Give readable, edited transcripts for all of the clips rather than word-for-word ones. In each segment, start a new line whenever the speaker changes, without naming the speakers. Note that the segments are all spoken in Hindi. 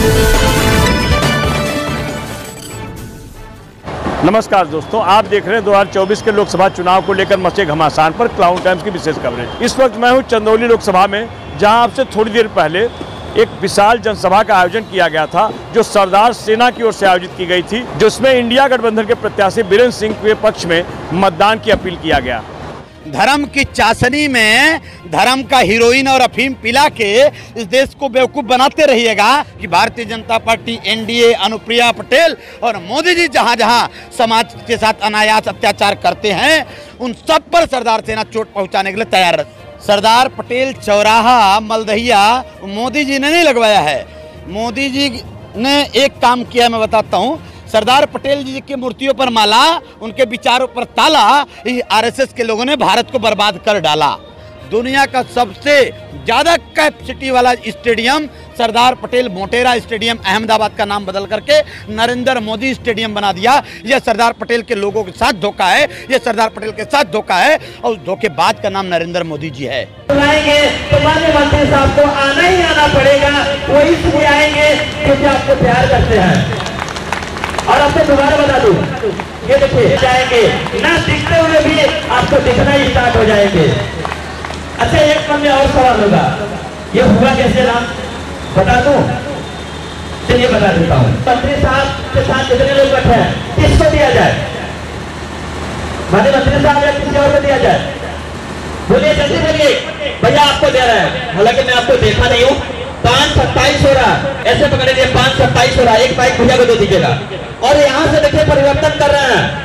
नमस्कार दोस्तों, आप देख रहे हैं 2024 के लोकसभा चुनाव को लेकर मचे घमासान पर क्लाउन टाइम्स की विशेष कवरेज। इस वक्त मैं हूं चंदौली लोकसभा में, जहां आपसे थोड़ी देर पहले एक विशाल जनसभा का आयोजन किया गया था, जो सरदार सेना की ओर से आयोजित की गई थी, जिसमें इंडिया गठबंधन के प्रत्याशी बीरेंद्र सिंह के पक्ष में मतदान की अपील किया गया।
धर्म की चाशनी में धर्म का हीरोइन और अफीम पिला के इस देश को बेवकूफ़ बनाते रहिएगा कि भारतीय जनता पार्टी, एनडीए, अनुप्रिया पटेल और मोदी जी जहां जहां समाज के साथ अनायास अत्याचार करते हैं, उन सब पर सरदार सेना चोट पहुंचाने के लिए तैयार रहती है। सरदार पटेल चौराहा मलदहिया मोदी जी ने नहीं लगवाया है। मोदी जी ने एक काम किया, मैं बताता हूँ। सरदार पटेल जी की मूर्तियों पर माला, उनके विचारों पर ताला, आरएसएस के लोगों ने भारत को बर्बाद कर डाला। दुनिया का सबसे ज़्यादा कैपेसिटी वाला स्टेडियम सरदार पटेल मोटेरा स्टेडियम, अहमदाबाद का नाम बदल करके नरेंद्र मोदी स्टेडियम बना दिया। यह सरदार पटेल के लोगों के साथ धोखा है, यह सरदार पटेल के साथ धोखा है, और उस धोखेबाज का नाम नरेंद्र मोदी जी है।
आएंगे तो माननीय मंत्री साहब को आना ही आना पड़ेगा। वो इसलिए आएंगे क्योंकि आपको प्यार करते हैं। और आपको दोबारा बता दूं, ये देखिए जाएंगे ना, दिखते हुए भी आपको दिखना ही स्टार्ट हो जाएंगे। अच्छा, एक मन में और सवाल होगा, ये हुआ कैसे नाम बता दूं? चलिए बता देता हूँ। मंत्री साहब के साथ जितने लोग बैठे हैं, किसको दिया जाए? माननीय मंत्री साहब या किसी और को दिया जाए? बोलिए, जल्दी बोलिए। भैया आपको दे रहा है, हालांकि मैं आपको देखा नहीं हूँ। 5-27 हो रहा, ऐसे पकड़ेंगे, 5-27 हो रहा। एक बाइक भैया को दे दीजिएगा। और यहाँ से देखिए परिवर्तन कर रहे हैं,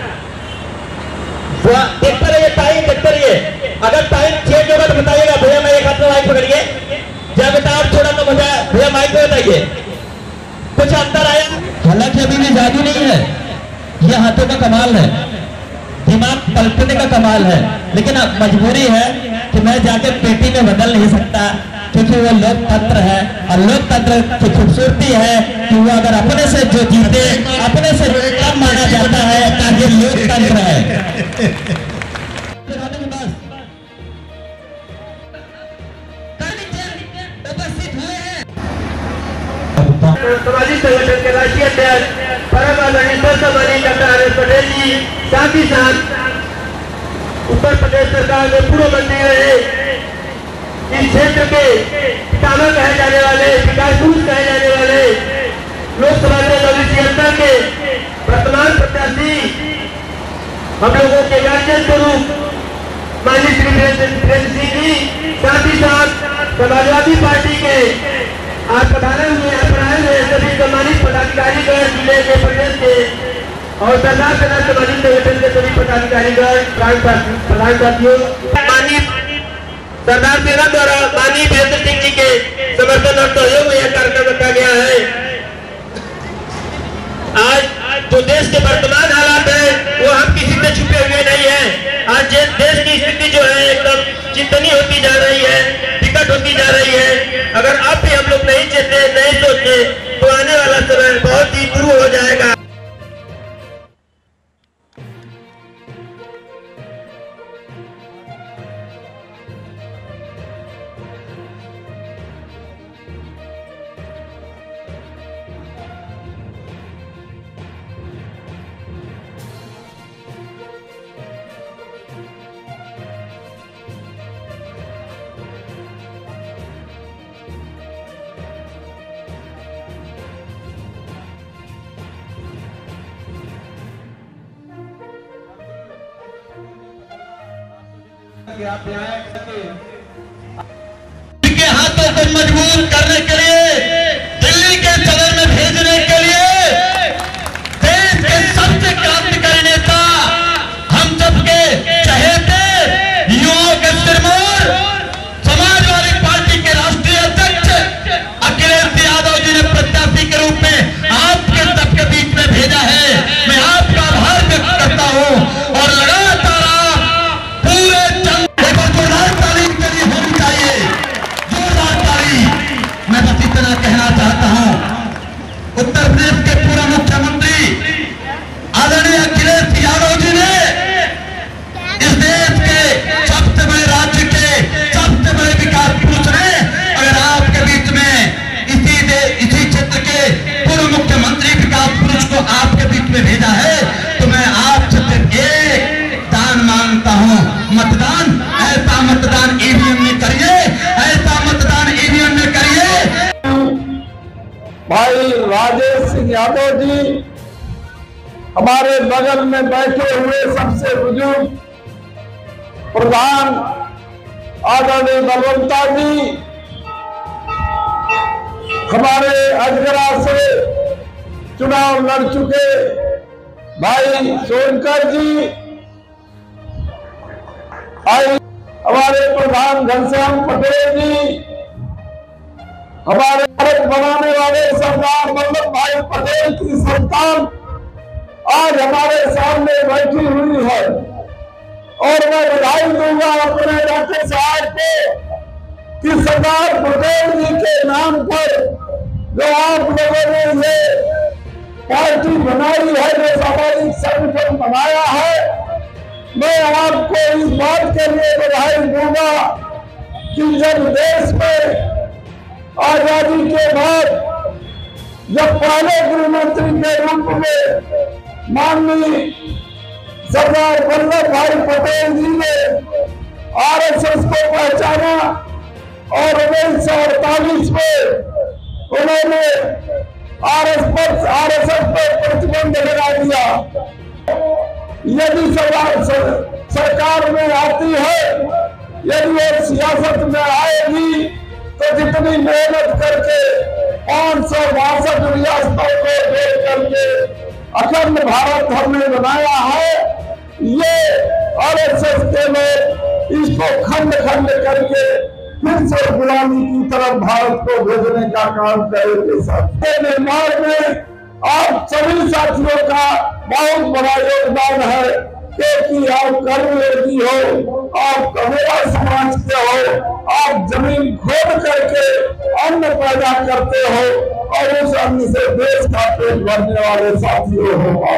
देखते रहिए, टाइम देखते रहिए। अगर टाइम चेंज होगा तो बताइएगा। भैया मैं एक हाथ में माइक पकड़िए, जब बेटा आप छोड़ा तो मुझे भैया माइक में बताइए कुछ अंतर आया।
हालांकि अभी भी जादू नहीं है, यह हाथों का कमाल है, दिमाग पलटने का कमाल है। लेकिन अब मजबूरी है कि मैं जाके पेटी में बदल नहीं सकता, क्योंकि वो लोकतंत्र है। और लोकतंत्र की खूबसूरती है कि वो अगर अपने से जो जीते, अपने से कम माना जाता है, ये लोकतंत्र है।
सामाजिक संगठन के राष्ट्रीय अध्यक्ष परम आदरणीय doctor R S Patel ji, साथ ही साथ उत्तर प्रदेश सरकार में पूर्व मंत्री रहे, इस क्षेत्र के पितामह कहे जाने वाले, विकास पुरुष कहे जाने वाले, लोकसभा में 1976 के वर्तमान प्रत्याशी, हम लोगों के गार्जियन स्वरूप माननीय श्री बीरेंद्र सिंह जी, साथ ही साथ समाजवादी पार्टी के आज पधारे हुए सभी सम्मानित पदाधिकारीगण, जिले के, प्रदेश के और सरदार सेना सामाजिक संगठन के सभी पदाधिकारीगण, प्रधान साथियों, माननीय सरदार सेना द्वारा माननीय बीरेंद्र सिंह जी के समर्थन और सहयोग में यह कार्यक्रम रखा गया है। आज जो देश के वर्तमान हालात है वो हम किसी से छुपे हुए नहीं है। आज देश की स्थिति जो है एकदम चिंतनीय होती जा रही है, विकट होती जा रही है। अगर आप भी हम लोग नहीं चलते, नहीं सोचते, तो आने वाला समय बहुत ही बुरा हो जाएगा।
के हाथों को मजबूर करने के लिए, दिल्ली के सदन में भेजने के लिए देश के सबसे क्रांतिकारी नेता, हम सबके चहेते, युवाओं के सिरमौर, समाजवादी पार्टी के राष्ट्रीय अध्यक्ष अखिलेश यादव जी ने प्रत्याशी के रूप में आपके सबके बीच में भेजा है। मैं आपका आभार व्यक्त करता हूं और लगातार कहना चाहता हूं, उत्तर प्रदेश के पूर्व मुख्यमंत्री आदरणीय अखिलेश यादव जी ने इस देश के सबसे बड़े राज्य के सबसे बड़े विकास पुरुष ने अगर आपके बीच में इसी क्षेत्र के
भाई राजेश सिंह यादव जी, हमारे बगल में बैठे हुए सबसे बुजुर्ग प्रधान आदरणीय बलवंता जी, हमारे अजगरा से चुनाव लड़ चुके भाई सोनकर जी, हमारे प्रधान घनश्याम पटेल जी, हमारे भारत बनाने वाले सरदार वल्लभ भाई पटेल की संतान आज हमारे सामने बैठी हुई है। और मैं बधाई दूंगा अपने डॉक्टर साहब को कि सरदार पटेल जी के नाम पर जो आप लोगों ने ये पार्टी बनाई है, जो सामाजिक संगठन बनाया है, मैं आपको इस बात के लिए बधाई दूंगा कि जब देश में आजादी के बाद जब पहले गृह मंत्री के रूप में माननीय सरदार वल्लभ भाई पटेल जी ने आरएसएस को पहचाना और 1948 में उन्होंने आरएसएस पर प्रतिबंध लगा दिया। यदि सरकार में आती है, यदि वो सियासत में आएगी, तो जितनी मेहनत करके 562 रियासतों को जोड़ करके अखंड भारत हमने बनाया है, ये आरएसएस के लोग इसको खंड खंड करके फिर से गुलामी की तरफ भारत को भेजने का काम करेंगे। निर्माण में आप सभी साथियों का बहुत बड़ा योगदान है, क्योंकि आप कर्मयोगी हो, आप कमेरा समाज के हो, आप जमीन खोद करके अन्न पैदा करते हो और उस अन्न से देश का पेट भरने वाले साथियों हो।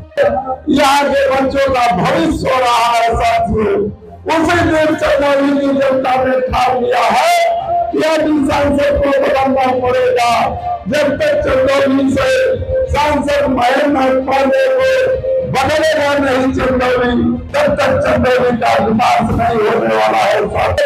यहाँ के बच्चों का भविष्य हो रहा है साथियों। उसी दिन चंदौली की जनता ने ठान लिया है कि अब सांसद को बदलना पड़ेगा। जब तक चंदौली से सांसद महेंद्र पांडे को बदलेगा नहीं चंदौली, तब तक चंदौली का विकास नहीं होने वाला है।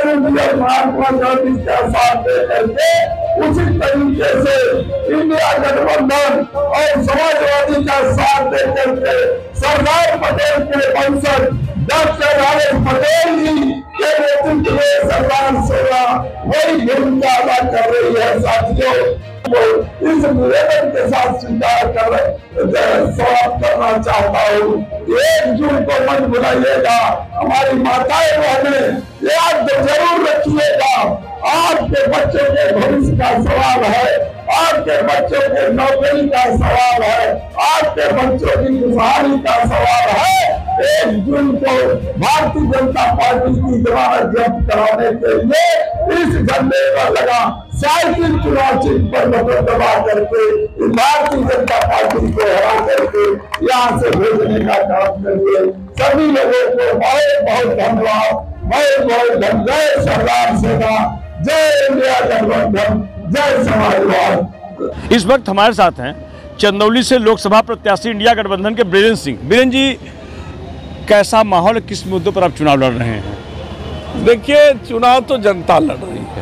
महात्मा गांधी का साथ दे करके उसी तरीके से इंडिया गठबंधन और समाजवादी का साथ दे करके सरदार पटेल के वंशज डॉक्टर राजेश पटेल जी के नेतृत्व में सरदार सेवा वही भूमिका अदा कर रही है। साथियों, इस निवेदन के साथ स्वीकार कर समाप्त करना चाहता हूँ। 1 जून को मत भुलाइएगा, हमारी माताएं बहनें याद जरूर रखिएगा। आपके बच्चों के भविष्य का सवाल है, आपके बच्चों के नौकरी का सवाल है, आपके बच्चों की खुशहाली का सवाल है। 1 जून को भारतीय जनता पार्टी की जमानत जब्त कराने के लिए इस झंडे पर लगा साइकिल चुनाव चिन्ह पर बटन दबा करके भारतीय जनता पार्टी को हरा करके यहाँ से भेजने का काम करिए। सभी लोगों को बहुत बहुत धन्यवाद, बहुत बहुत धन्यवाद। जय सरदार सेना, जय इंडिया गठबंधन, जय समाजवाद।
इस वक्त हमारे साथ हैं चंदौली से लोकसभा प्रत्याशी इंडिया गठबंधन के बीरेंद्र सिंह। बीरेंद्र जी, कैसा माहौल, किस मुद्दों पर आप चुनाव लड़ रहे हैं?
देखिए, चुनाव तो जनता लड़ रही है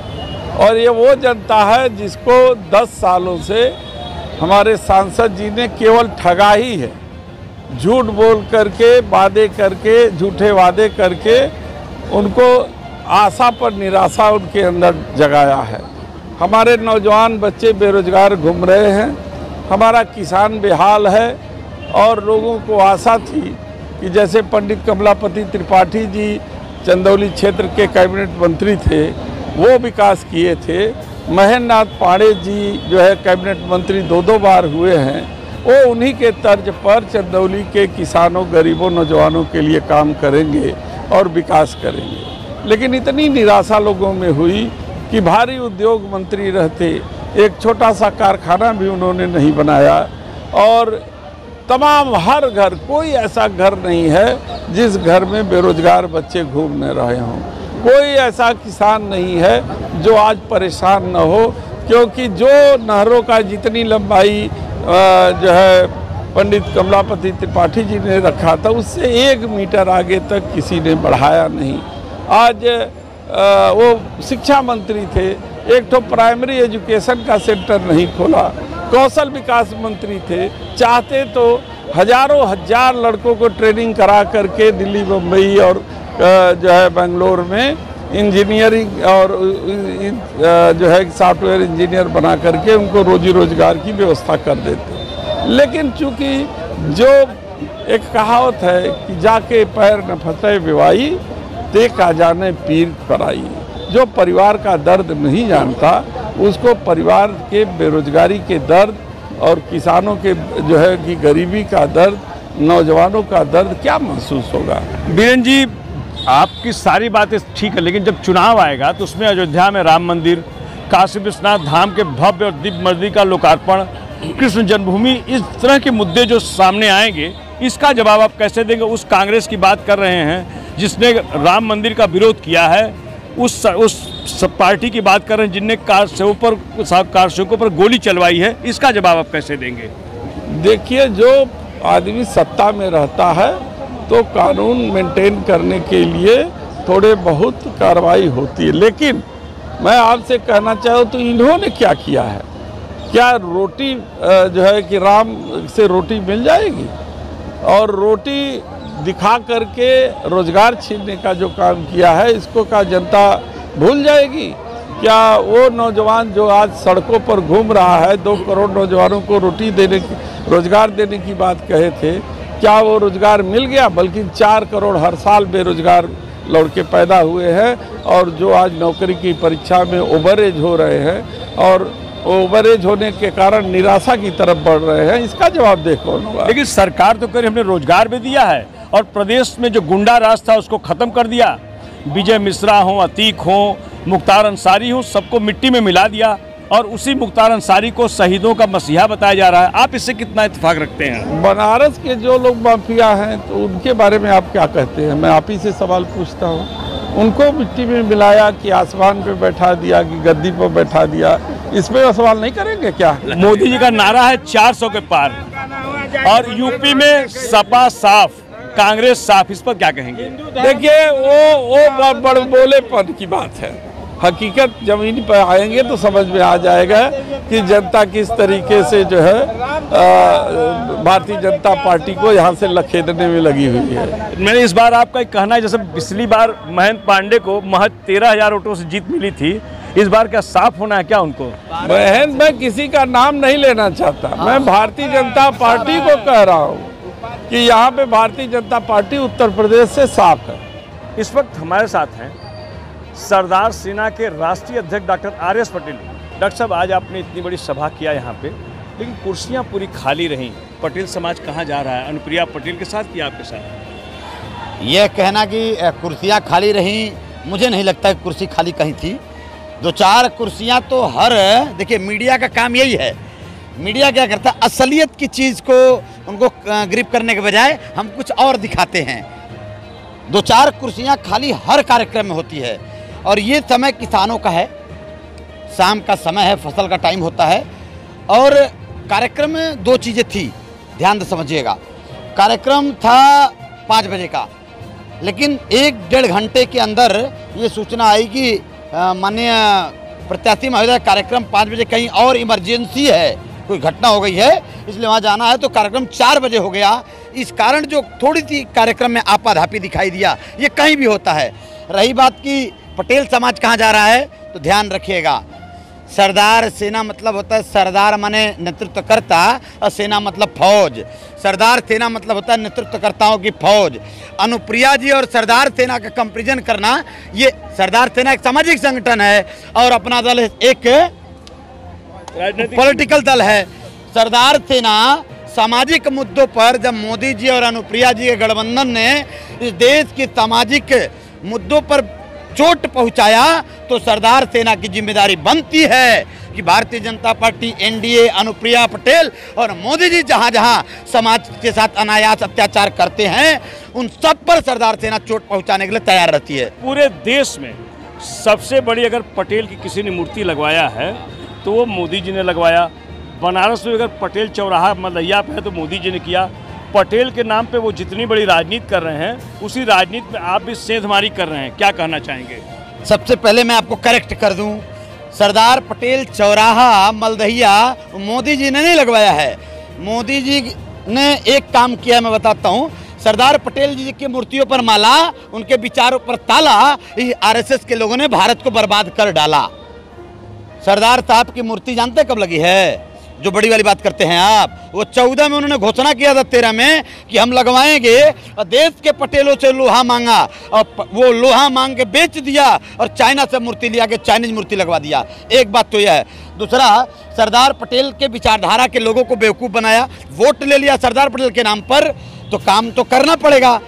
और ये वो जनता है जिसको 10 सालों से हमारे सांसद जी ने केवल ठगा ही है। झूठ बोल करके, वादे करके, झूठे वादे करके उनको आशा पर निराशा उनके अंदर जगाया है। हमारे नौजवान बच्चे बेरोजगार घूम रहे हैं, हमारा किसान बेहाल है और लोगों को आशा थी कि जैसे पंडित कमलापति त्रिपाठी जी चंदौली क्षेत्र के कैबिनेट मंत्री थे, वो विकास किए थे। महेंद्र पांडे जी जो है कैबिनेट मंत्री 2 बार हुए हैं, वो उन्हीं के तर्ज पर चंदौली के किसानों, गरीबों, नौजवानों के लिए काम करेंगे और विकास करेंगे। लेकिन इतनी निराशा लोगों में हुई कि भारी उद्योग मंत्री रहते एक छोटा सा कारखाना भी उन्होंने नहीं बनाया और तमाम हर घर, कोई ऐसा घर नहीं है जिस घर में बेरोजगार बच्चे घूम न रहे हों। कोई ऐसा किसान नहीं है जो आज परेशान न हो, क्योंकि जो नहरों का जितनी लंबाई जो है पंडित कमलापति त्रिपाठी जी ने रखा था, उससे 1 मीटर आगे तक किसी ने बढ़ाया नहीं। आज वो शिक्षा मंत्री थे, एक तो प्राइमरी एजुकेशन का सेंटर नहीं खोला। कौशल विकास मंत्री थे, चाहते तो हजारों हजार लड़कों को ट्रेनिंग करा करके दिल्ली, मुंबई और जो है बेंगलोर में इंजीनियरिंग और जो है सॉफ्टवेयर इंजीनियर बना करके उनको रोजी रोजगार की व्यवस्था कर देते। लेकिन चूंकि जो एक कहावत है कि जाके पैर न फंसे विवाही, ते का जाने पीर पराई। जो परिवार का दर्द नहीं जानता उसको परिवार के बेरोजगारी के दर्द और किसानों के जो है कि गरीबी का दर्द, नौजवानों का दर्द क्या महसूस होगा।
बीरेन जी, आपकी सारी बातें ठीक है, लेकिन जब चुनाव आएगा तो उसमें अयोध्या में राम मंदिर, काशी विश्वनाथ धाम के भव्य और दिव्य मंदिर का लोकार्पण, कृष्ण जन्मभूमि, इस तरह के मुद्दे जो सामने आएंगे, इसका जवाब आप कैसे देंगे? उस कांग्रेस की बात कर रहे हैं जिसने राम मंदिर का विरोध किया है, उस पार्टी की बात कर रहे हैं जिनने कारसेवकों पर गोली चलवाई है, इसका जवाब आप कैसे देंगे?
देखिए, जो आदमी सत्ता में रहता है तो कानून मेंटेन करने के लिए थोड़े बहुत कार्रवाई होती है, लेकिन मैं आपसे कहना चाहूँ तो इन्होंने क्या किया है? क्या रोटी जो है कि राम से रोटी मिल जाएगी? और रोटी दिखा करके रोजगार छीनने का जो काम किया है, इसको क्या जनता भूल जाएगी? क्या वो नौजवान जो आज सड़कों पर घूम रहा है, 2 करोड़ नौजवानों को रोजगार देने की बात कहे थे, क्या वो रोजगार मिल गया? बल्कि 4 करोड़ हर साल बेरोजगार लड़के पैदा हुए हैं और जो आज नौकरी की परीक्षा में ओवरेज हो रहे हैं और ओवरेज होने के कारण निराशा की तरफ बढ़ रहे हैं, इसका जवाब दे कौन होगा?
लेकिन सरकार तो कह रही हमने रोजगार भी दिया है और प्रदेश में जो गुंडा राज था उसको खत्म कर दिया। विजय मिश्रा हो, अतीक हो, मुख्तार अंसारी हो, सबको मिट्टी में मिला दिया और उसी मुख्तार अंसारी को शहीदों का मसीहा बताया जा रहा है। आप इससे कितना इत्तेफाक रखते हैं?
बनारस के जो लोग माफिया हैं तो उनके बारे में आप क्या कहते हैं? मैं आप ही से सवाल पूछता हूँ। उनको मिट्टी में मिलाया कि आसमान पे बैठा दिया कि गद्दी पर बैठा दिया, इस पे सवाल नहीं करेंगे क्या?
मोदी जी का नारा है 400 के पार और यूपी में सपा साफ, कांग्रेस साफ, इस पर क्या कहेंगे?
देखिए, वो बड़ बोलेपन की बात है। हकीकत जमीन पर आएंगे तो समझ में आ जाएगा कि जनता किस तरीके से जो है भारतीय जनता पार्टी को यहाँ से लखेदने में लगी हुई है।
मैंने इस बार आपका एक कहना है, जैसे पिछली बार महेंद्र पांडे को महज 13,000 वोटों से जीत मिली थी, इस बार क्या साफ होना है क्या उनको?
मैं किसी का नाम नहीं लेना चाहता, मैं भारतीय जनता पार्टी को कह रहा हूँ कि यहाँ पे भारतीय जनता पार्टी उत्तर प्रदेश से साफ है।
इस वक्त हमारे साथ हैं सरदार सेना के राष्ट्रीय अध्यक्ष डॉक्टर RS पटेल। डॉक्टर साहब, आज आपने इतनी बड़ी सभा किया यहाँ पे, लेकिन कुर्सियाँ पूरी खाली रहीं। पटेल समाज कहाँ जा रहा है? अनुप्रिया पटेल के साथ कि आपके साथ?
यह कहना कि कुर्सियाँ खाली रहीं, मुझे नहीं लगता कि कुर्सी खाली कहीं थी। 2-4 कुर्सियाँ तो देखिए, मीडिया का काम यही है। मीडिया क्या करता है, असलियत की चीज़ को उनको ग्रिप करने के बजाय हम कुछ और दिखाते हैं। 2-4 कुर्सियाँ खाली हर कार्यक्रम में होती है और ये समय किसानों का है, शाम का समय है, फसल का टाइम होता है और कार्यक्रम में 2 चीज़ें थी, ध्यान से समझिएगा। कार्यक्रम था 5 बजे का, लेकिन 1-1.5 घंटे के अंदर ये सूचना आई कि माननीय प्रत्याशी महोदय, कार्यक्रम 5 बजे कहीं और इमरजेंसी है, कोई घटना हो गई है, इसलिए वहाँ जाना है, तो कार्यक्रम 4 बजे हो गया। इस कारण जो थोड़ी सी कार्यक्रम में आपाधापी दिखाई दिया, ये कहीं भी होता है। रही बात की पटेल समाज कहाँ जा रहा है, तो ध्यान रखिएगा, सरदार सेना मतलब होता है, सरदार माने नेतृत्वकर्ता और सेना मतलब फौज। सरदार सेना मतलब होता है नेतृत्वकर्ताओं की फौज। अनुप्रिया जी और सरदार सेना का कंपैरिजन करना, ये सरदार सेना एक सामाजिक संगठन है और अपना दल एक पॉलिटिकल दल है। सरदार सेना सामाजिक मुद्दों पर जब मोदी जी और अनुप्रिया जी के गठबंधन ने इस देश के सामाजिक मुद्दों पर चोट पहुंचाया, तो सरदार सेना की जिम्मेदारी बनती है कि भारतीय जनता पार्टी, NDA, अनुप्रिया पटेल और मोदी जी जहां जहां समाज के साथ अनायास अत्याचार करते हैं, उन सब पर सरदार सेना चोट पहुंचाने के लिए तैयार रहती है।
पूरे देश में सबसे बड़ी अगर पटेल की किसी ने मूर्ति लगवाया है तो वो मोदी जी ने लगवाया। बनारस में अगर पटेल चौराहा मलैया पे है तो मोदी जी ने किया। पटेल के नाम पे वो जितनी बड़ी राजनीति कर रहे हैं, उसी राजनीति में आप भी सेंधमारी कर रहे हैं, क्या कहना चाहेंगे?
सबसे पहले मैं आपको करेक्ट कर दूं, सरदार पटेल चौराहा मलदहिया मोदी जी ने नहीं लगवाया है। मोदी जी ने एक काम किया, मैं बताता हूँ। सरदार पटेल जी की मूर्तियों पर माला, उनके विचारों पर ताला, आरएसएस के लोगों ने भारत को बर्बाद कर डाला। सरदार साहब की मूर्ति जानते कब लगी है? जो बड़ी वाली बात करते हैं आप, वो 14 में उन्होंने घोषणा किया था, 13 में कि हम लगवाएंगे, और देश के पटेलों से लोहा मांगा और वो लोहा मांग के बेच दिया और चाइना से मूर्ति लिया के चाइनीज मूर्ति लगवा दिया। एक बात तो यह है। दूसरा, सरदार पटेल के विचारधारा के लोगों को बेवकूफ़ बनाया, वोट ले लिया सरदार पटेल के नाम पर, तो काम तो करना पड़ेगा।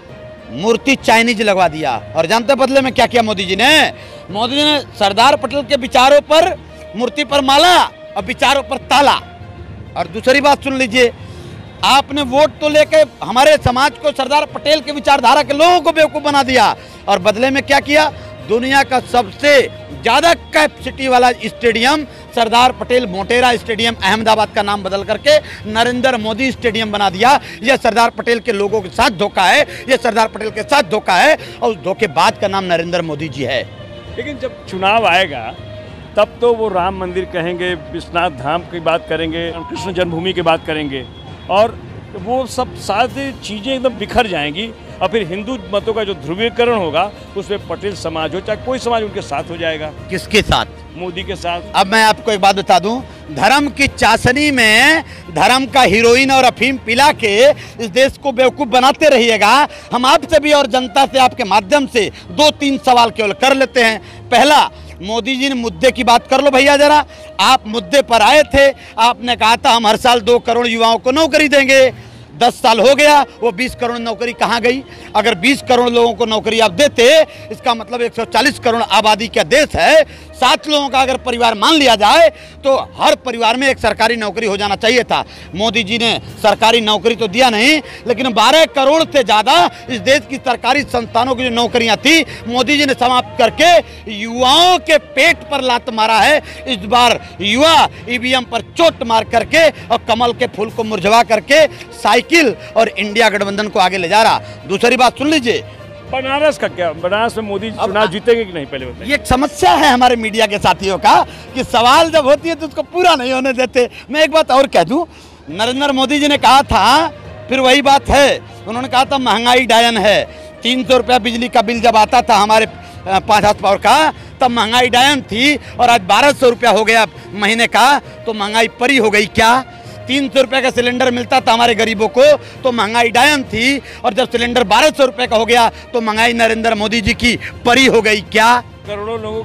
मूर्ति चाइनीज लगवा दिया और जानते बदले में क्या किया मोदी जी ने? मोदी जी ने सरदार पटेल के विचारों पर मूर्ति पर माला और विचारों पर ताला। और दूसरी बात सुन लीजिए, आपने वोट तो लेके हमारे समाज को, सरदार पटेल के विचारधारा के लोगों को बेवकूफ़ बना दिया, और बदले में क्या किया? दुनिया का सबसे ज़्यादा कैपेसिटी वाला स्टेडियम सरदार पटेल मोटेरा स्टेडियम, अहमदाबाद का नाम बदल करके नरेंद्र मोदी स्टेडियम बना दिया। यह सरदार पटेल के लोगों के साथ धोखा है, यह सरदार पटेल के साथ धोखा है, और उस धोखेबाज का नाम नरेंद्र मोदी जी है।
लेकिन जब चुनाव आएगा तब तो वो राम मंदिर कहेंगे, विश्वनाथ धाम की बात करेंगे, कृष्ण जन्मभूमि की बात करेंगे, और वो सब सारी चीज़ें एकदम बिखर जाएंगी, और फिर हिंदू मतों का जो ध्रुवीकरण होगा उसमें पटेल समाज हो, चाहे कोई समाज, उनके साथ हो जाएगा।
किसके साथ?
मोदी के साथ।
अब मैं आपको एक बात बता दूं, धर्म की चाशनी में धर्म का हीरोइन और अफीम पिला के इस देश को बेवकूफ़ बनाते रहिएगा। हम आपसे भी और जनता से आपके माध्यम से 2-3 सवाल केवल कर लेते हैं। पहला, मोदी जी ने मुद्दे की बात कर लो भैया जरा। आप मुद्दे पर आए थे, आपने कहा था हम हर साल 2 करोड़ युवाओं को नौकरी देंगे। 10 साल हो गया, वो 20 करोड़ नौकरी कहाँ गई? अगर 20 करोड़ लोगों को नौकरी आप देते, इसका मतलब 140 करोड़ आबादी का देश है। 7 लोगों का अगर परिवार मान लिया जाए तो हर परिवार में एक सरकारी नौकरी हो जाना चाहिए था। मोदी जी ने सरकारी नौकरी तो दिया नहीं, लेकिन 12 करोड़ से ज़्यादा इस देश की सरकारी संस्थानों की जो नौकरियां थी, मोदी जी ने समाप्त करके युवाओं के पेट पर लात मारा है। इस बार युवा ईवीएम पर चोट मार करके और कमल के फूल को मुरझवा करके साइकिल और इंडिया गठबंधन को आगे ले जा रहा। दूसरी बात सुन लीजिए,
बनारस का क्या? बनारस में मोदी चुनाव जीतेंगे कि नहीं? पहले बताइए।
ये एक समस्या है हमारे मीडिया के साथियों का कि सवाल जब होती है तो उसको पूरा नहीं होने देते। मैं एक बात और कह दूं, नरेंद्र मोदी जी ने कहा था, फिर वही बात है, उन्होंने कहा था महंगाई डायन है। 300 रुपया बिजली का बिल जब आता था हमारे 5 हाथ पावर का, तब महंगाई डायन थी, और आज 1200 रुपया हो गया महीने का, तो महंगाई परी हो गई क्या? 300 रुपये का सिलेंडर मिलता था हमारे गरीबों को तो महंगाई डायन थी, और जब सिलेंडर 1200 रुपये का हो गया तो महंगाई नरेंद्र मोदी जी की परी हो गई क्या?
करोड़ों लोगों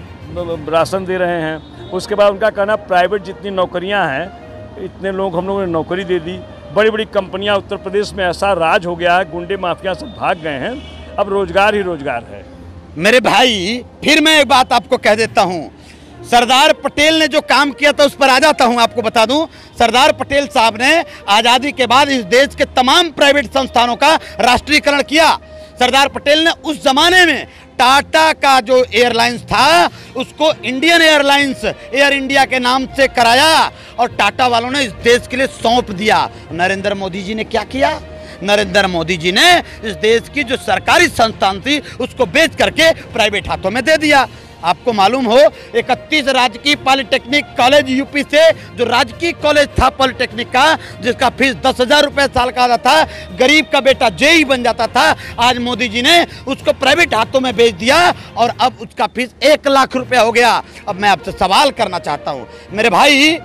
को राशन दे रहे हैं। उसके बाद उनका कहना प्राइवेट जितनी नौकरियां हैं, इतने लोग हम लोगों ने नौकरी दे दी। बड़ी बड़ी कंपनियां, उत्तर प्रदेश में ऐसा राज हो गया है, गुंडे माफिया सब भाग गए हैं, अब रोजगार ही रोजगार है।
मेरे भाई, फिर मैं एक बात आपको कह देता हूँ, सरदार पटेल ने जो काम किया था उस पर आ जाता हूं। आपको बता दूं, सरदार पटेल साहब ने आज़ादी के बाद इस देश के तमाम प्राइवेट संस्थानों का राष्ट्रीयकरण किया। सरदार पटेल ने उस जमाने में टाटा का जो एयरलाइंस था उसको इंडियन एयरलाइंस, एयर इंडिया के नाम से कराया, और टाटा वालों ने इस देश के लिए सौंप दिया। नरेंद्र मोदी जी ने क्या किया? नरेंद्र मोदी जी ने इस देश की जो सरकारी संस्थान थी उसको बेच करके प्राइवेट हाथों में दे दिया। आपको मालूम हो, 31 राजकीय पॉलिटेक्निक कॉलेज यूपी से, जो राजकीय कॉलेज था पॉलिटेक्निक का, जिसका फीस 10,000 रुपये साल का आता था, गरीब का बेटा जेई बन जाता था, आज मोदी जी ने उसको प्राइवेट हाथों में बेच दिया, और अब उसका फीस 1 लाख रुपया हो गया। अब मैं आपसे सवाल करना चाहता हूँ मेरे भाई,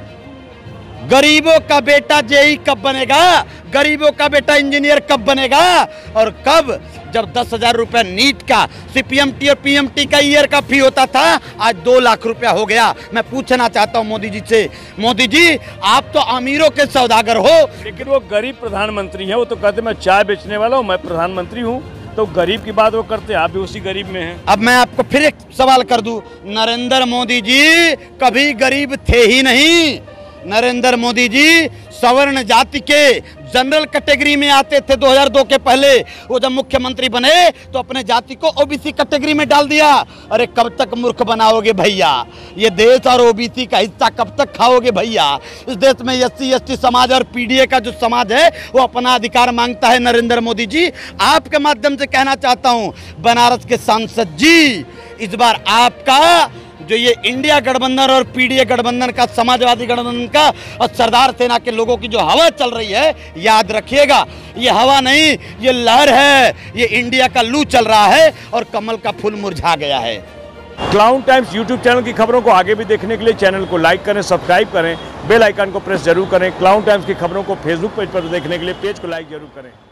गरीबों का बेटा जेई कब बनेगा? गरीबों का बेटा इंजीनियर कब बनेगा? और कब? जब 10,000 रुपया नीट का, सीपीएमटी और पीएमटी का ईयर का फी होता था, आज 2 लाख रुपया हो गया। मैं पूछना चाहता हूं मोदी जी से, मोदी जी आप तो अमीरों के सौदागर हो,
लेकिन वो गरीब प्रधानमंत्री हैं। वो तो कहते मैं चाय बेचने वाला हूँ, मैं प्रधानमंत्री हूँ, तो गरीब की बात वो करते, आप भी उसी गरीब में हैं।
अब मैं आपको फिर एक सवाल कर दूं, नरेंद्र मोदी जी कभी गरीब थे ही नहीं। नरेंद्र मोदी जी सवर्ण जाति के जनरल कैटेगरी में आते थे 2002 के पहले। वो जब मुख्यमंत्री बने तो अपने जाति को ओबीसी कैटेगरी में डाल दिया। अरे कब तक मूर्ख बनाओगे भैया? ये देश और ओबीसी का हिस्सा कब तक खाओगे भैया? इस देश में SC ST समाज और पीडीए का जो समाज है वो अपना अधिकार मांगता है। नरेंद्र मोदी जी, आपके माध्यम से कहना चाहता हूँ बनारस के सांसद जी, इस बार आपका जो ये इंडिया गठबंधन और पीडीए गठबंधन का, समाजवादी गठबंधन का और सरदार सेना के लोगों की जो हवा चल रही है, याद रखिएगा ये हवा नहीं, ये लहर है। ये इंडिया का लू चल रहा है और कमल का फूल मुरझा गया है।
क्लाउन टाइम्स यूट्यूब चैनल की खबरों को आगे भी देखने के लिए चैनल को लाइक करें, सब्सक्राइब करें, बेल आइकन को प्रेस जरूर करें। क्लाउन टाइम्स की खबरों को फेसबुक पेज पर देखने के लिए पेज को लाइक जरूर करें।